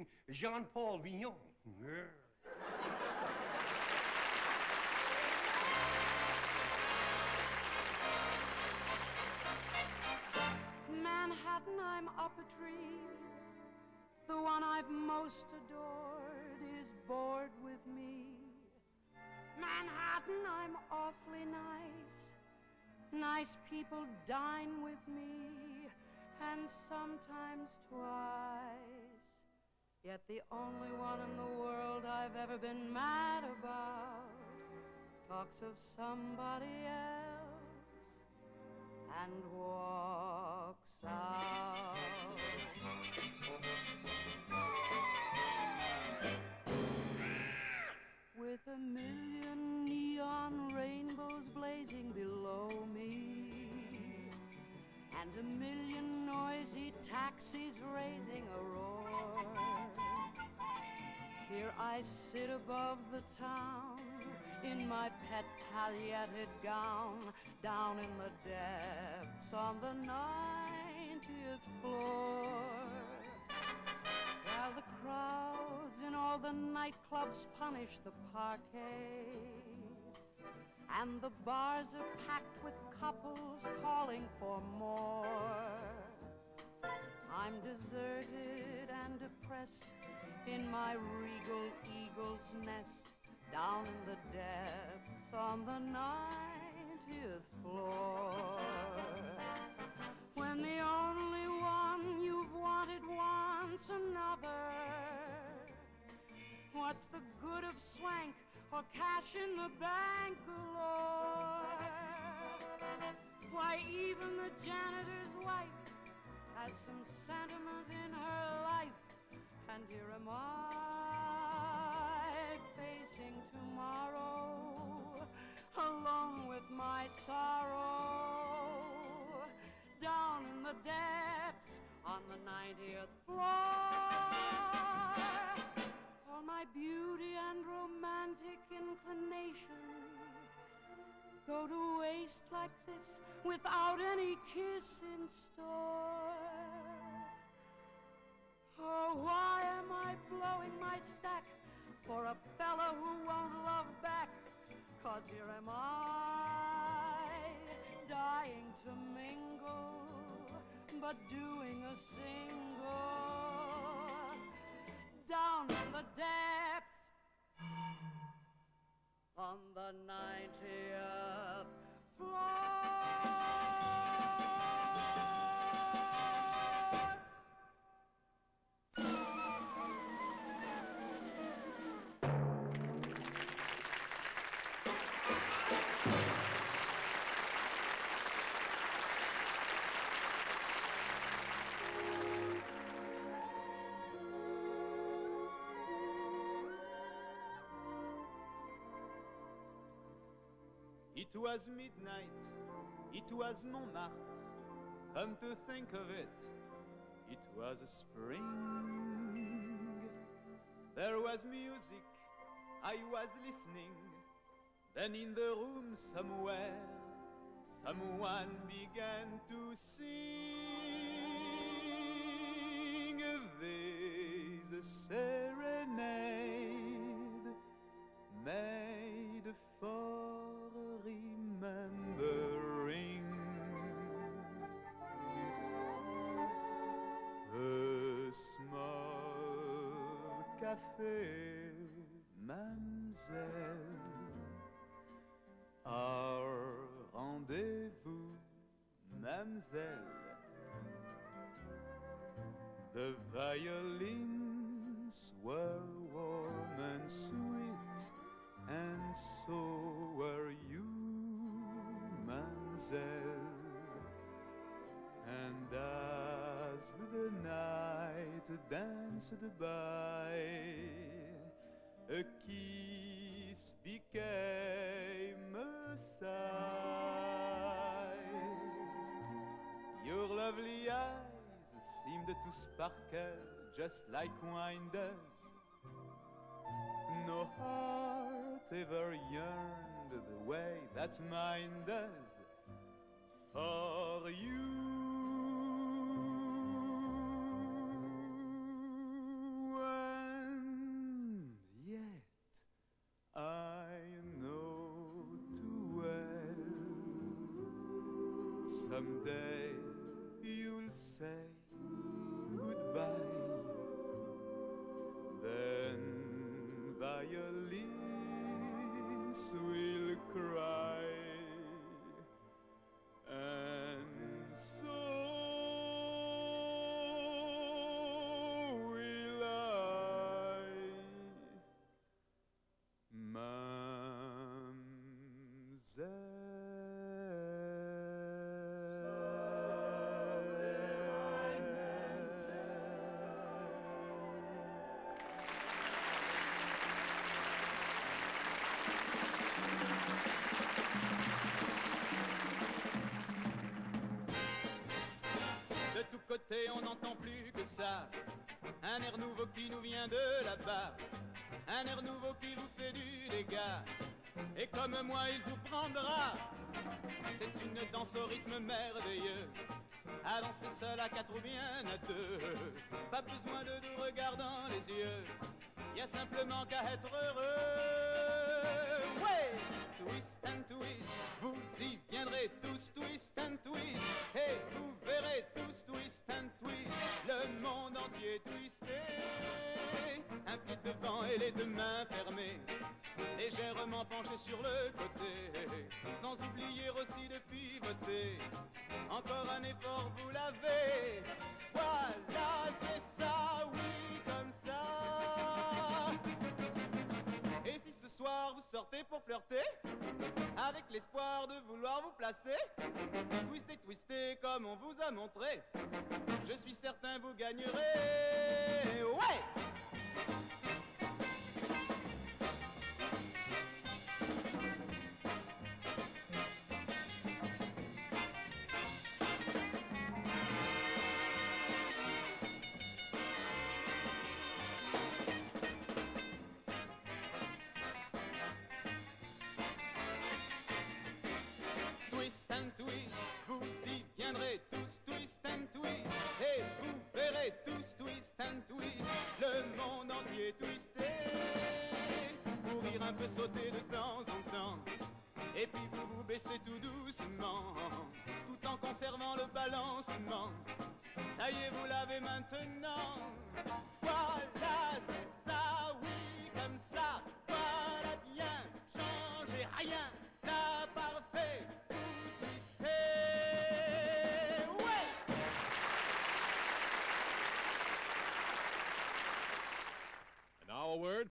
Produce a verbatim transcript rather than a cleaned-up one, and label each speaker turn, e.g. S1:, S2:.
S1: Jean-Paul Vignon.
S2: Manhattan, I'm up a tree. The one I've most adored is bored with me. Manhattan, I'm awfully nice. Nice people dine with me, and sometimes twice. Yet the only one in the world I've ever been mad about talks of somebody else and walks out. With a million neon rainbows blazing below me, and a million noisy taxis raising a roar, here I sit above the town in my pet palliated gown, down in the depths on the ninetieth floor. While the crowds in all the nightclubs punish the parquet, and the bars are packed with couples calling for more, I'm deserted and depressed in my regal eagle's nest, down in the depths on the ninetieth floor. When the only one you've wanted wants another, what's the good of swank or cash in the bank galore? Why, even the janitor's wife has some sentiment in her life, and here am I facing tomorrow, alone with my sorrow, down in the depths on the ninetieth floor. All my beauty and romantic inclination go to waste like this without any kiss in store. Oh, why am I blowing my stack for a fella who won't love back? 'Cause here am I, dying to mingle, but doing a single, down in the depths on the ninetieth floor.
S3: It was midnight, it was Montmartre. Come to think of it, it was a spring. There was music, I was listening. Then in the room somewhere, someone began to sing. There's a serenade made for remembering. A small café, mademoiselle. Our rendezvous, mademoiselle. The violins were warm and sweet, and so were you, mademoiselle. And as the night danced by, a kiss became a sigh. Your lovely eyes seemed to sparkle just like wine does. No heart ever yearned the way that mine does for you. Someday you'll say goodbye, then violins will cry, and so will I. De tous côtés on n'entend plus que ça, un air nouveau qui nous vient de là-bas, un air nouveau qui vous fait du dégât, et comme moi il vous prendra. C'est une danse au rythme merveilleux, à danser seul, à quatre ou bien à deux. Pas besoin de nous regarder dans les yeux, y a simplement qu'à être heureux. Ouais, twist and twist, vous y viendrez tous, twist and twist, et vous verrez tous, twist and twist, le monde entier twisté. Un pied devant et les deux mains fermées, légèrement penché sur le côté, sans oublier aussi de pivoter. Encore un effort, vous l'avez. Voilà, c'est ça, oui, comme ça. Et si ce soir vous sortez pour flirter, avec l'espoir de vouloir vous placer, twistez, twistez comme on vous a montré, je suis certain vous gagnerez. Ouais! Twist and twist, vous y viendrez tous, twist and twist, et vous verrez tous, twist and twist, le monde entier twisté. Pour rire un peu, sauter de temps en temps, et puis vous vous baissez tout doucement, tout en conservant le balancement. Ça y est, vous l'avez maintenant. Voilà, c'est ça, oui, comme ça. Voilà bien, changez rien, la parfait.
S1: Now a word